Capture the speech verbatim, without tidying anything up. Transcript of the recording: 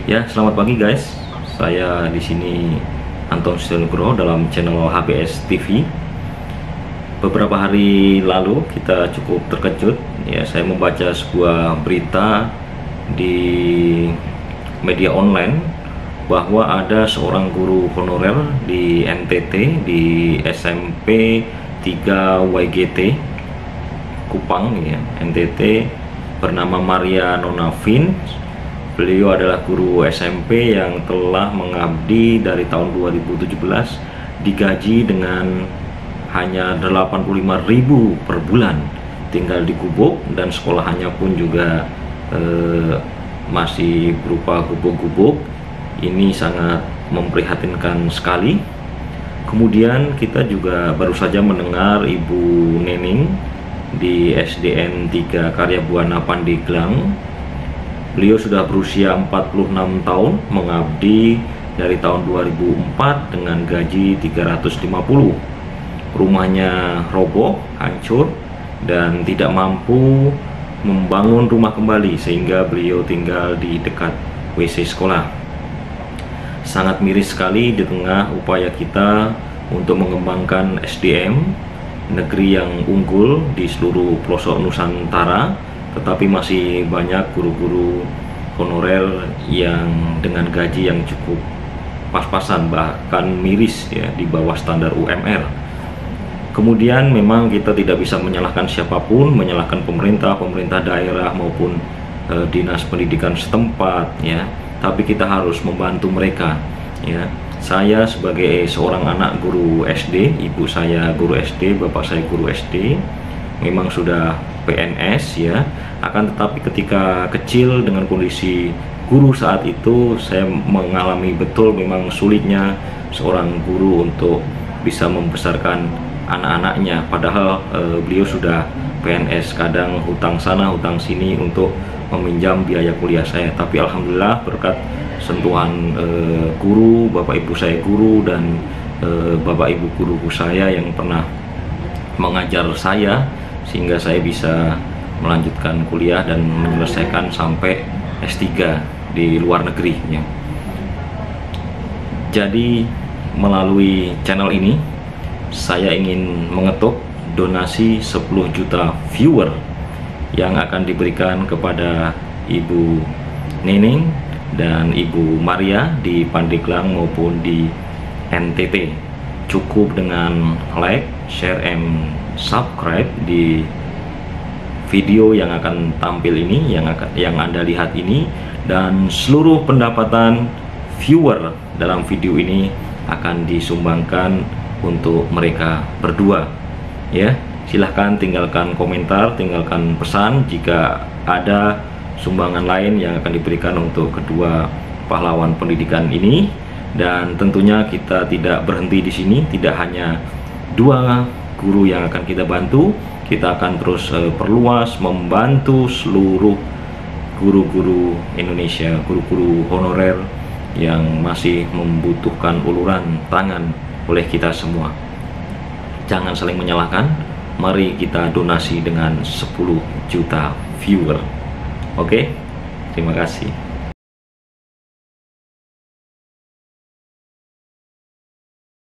Ya, selamat pagi guys. Saya di sini Anton Stilnugro dalam channel H B S T V. Beberapa hari lalu kita cukup terkejut. Ya, saya membaca sebuah berita di media online bahwa ada seorang guru honorer di N T T, di S M P tiga Y G T Kupang, ya, N T T, bernama Maria Nonavin. Beliau adalah guru S M P yang telah mengabdi dari tahun dua ribu tujuh belas, digaji dengan hanya delapan puluh lima ribu per bulan, tinggal di gubuk, dan sekolahannya pun juga eh, masih berupa gubuk-gubuk. Ini sangat memprihatinkan sekali. Kemudian kita juga baru saja mendengar Ibu Nening di S D N tiga Karya Buana Pandeglang. Beliau sudah berusia empat puluh enam tahun, mengabdi dari tahun dua ribu empat dengan gaji tiga ratus lima puluh. Rumahnya roboh, hancur, dan tidak mampu membangun rumah kembali, sehingga beliau tinggal di dekat W C sekolah. Sangat miris sekali di tengah upaya kita untuk mengembangkan S D M negeri yang unggul di seluruh pelosok Nusantara, tetapi masih banyak guru-guru honorer yang dengan gaji yang cukup pas-pasan, bahkan miris, ya, di bawah standar U M R. Kemudian memang kita tidak bisa menyalahkan siapapun, menyalahkan pemerintah, pemerintah daerah maupun e, dinas pendidikan setempat, ya. Tapi kita harus membantu mereka, ya. Saya sebagai seorang anak guru S D, ibu saya guru S D, bapak saya guru S D, memang sudah P N S, ya. Akan tetapi ketika kecil dengan kondisi guru saat itu, saya mengalami betul memang sulitnya seorang guru untuk bisa membesarkan anak-anaknya. Padahal eh, beliau sudah P N S, kadang hutang sana hutang sini untuk meminjam biaya kuliah saya. Tapi alhamdulillah berkat sentuhan eh, guru, bapak ibu saya guru, dan eh, bapak ibu guruku saya yang pernah mengajar saya, sehingga saya bisa melanjutkan kuliah dan menyelesaikan sampai S tiga di luar negeri, ya. Jadi melalui channel ini saya ingin mengetuk donasi sepuluh juta viewer yang akan diberikan kepada Ibu Nening dan Ibu Maria di Pandeglang maupun di N T T. Cukup dengan like, share, and subscribe di video yang akan tampil ini, yang akan yang Anda lihat ini, dan seluruh pendapatan viewer dalam video ini akan disumbangkan untuk mereka berdua, ya. Silahkan tinggalkan komentar, tinggalkan pesan jika ada sumbangan lain yang akan diberikan untuk kedua pahlawan pendidikan ini. Dan tentunya kita tidak berhenti di sini, tidak hanya dua guru yang akan kita bantu, kita akan terus uh, perluas membantu seluruh guru-guru Indonesia, guru-guru honorer yang masih membutuhkan uluran tangan oleh kita semua. Jangan saling menyalahkan, mari kita donasi dengan sepuluh juta viewer. Oke, terima kasih.